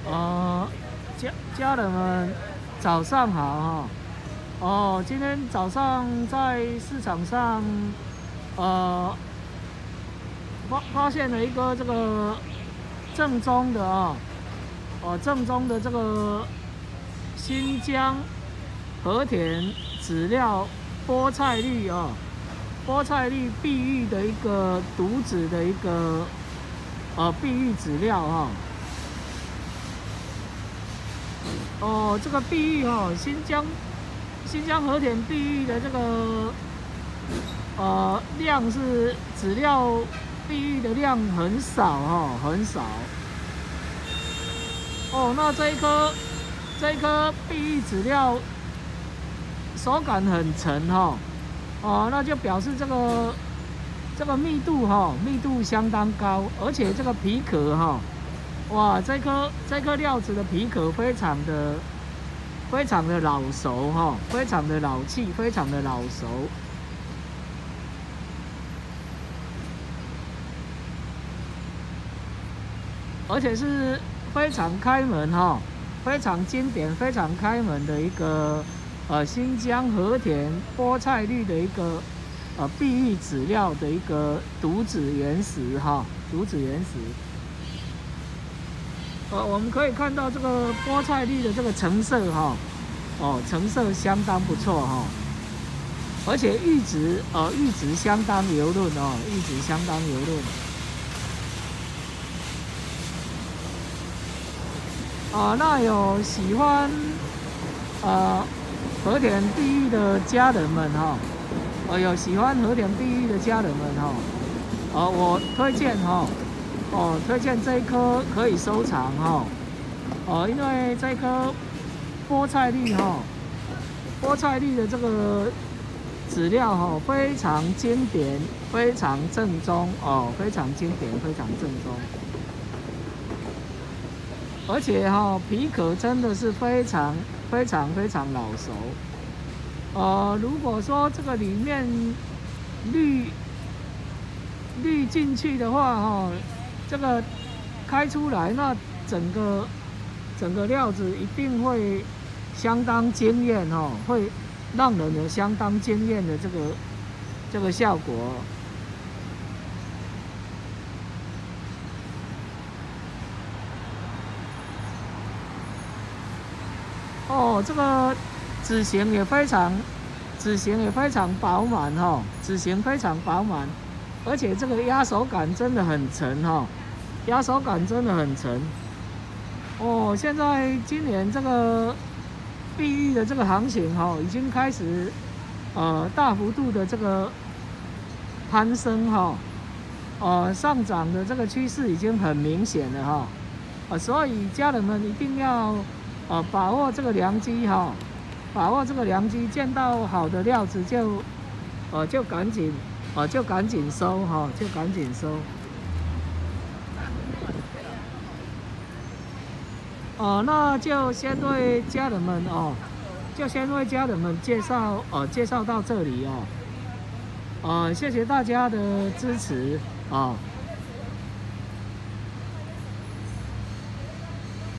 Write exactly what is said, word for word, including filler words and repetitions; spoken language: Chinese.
呃，家家人们早上好哈。哦，今天早上在市场上，呃，发发现了一个这个正宗的啊，哦，正宗的这个新疆和田籽料菠菜绿啊，菠菜绿碧玉的一个独子的一个呃碧玉籽料啊。哦，这个碧玉哈、哦，新疆新疆和田碧玉的这个呃量是籽料碧玉的量很少哈、哦，很少。哦，那这一颗这一颗碧玉籽料手感很沉哈、哦，哦，那就表示这个这个密度哈、哦，密度相当高，而且这个皮壳哈、哦。哇，这颗这颗料子的皮壳非常的非常的老熟哈、哦，非常的老气，非常的老熟。而且是非常开门哈、哦，非常经典、非常开门的一个呃新疆和田菠菜绿的一个呃碧玉籽料的一个独子原石哈、哦，独子原石。呃，我们可以看到这个菠菜绿的这个成色哈，哦，成色相当不错哈、哦，而且玉质呃玉质相当油润哦，玉质相当油润。啊、呃，那有喜欢呃和田碧玉的家人们哈，呃有喜欢和田碧玉的家人们哈，呃我推荐哈。哦，推荐这一颗可以收藏哈、哦，哦，因为这颗菠菜绿哈、哦，菠菜绿的这个籽料哈、哦、非常经典，非常正宗哦，非常经典，非常正宗，而且哈、哦、皮壳真的是非常非常非常老熟，呃，如果说这个里面滤滤进去的话哈、哦。这个开出来，那整个整个料子一定会相当惊艳哦，会让人有相当惊艳的这个这个效果。哦，这个籽形也非常，籽形也非常饱满哈，籽形非常饱满，而且这个压手感真的很沉哈。压手感真的很沉哦！现在今年这个碧玉的这个行情哈、哦，已经开始呃大幅度的这个攀升哈、哦，呃上涨的这个趋势已经很明显了哈、哦，呃，所以家人们一定要呃把握这个良机哈、哦，把握这个良机，见到好的料子就呃就赶紧呃就赶紧收哈、哦，就赶紧收。哦，那就先为家人们哦，就先为家人们介绍哦，介绍到这里哦，呃，谢谢大家的支持啊、哦。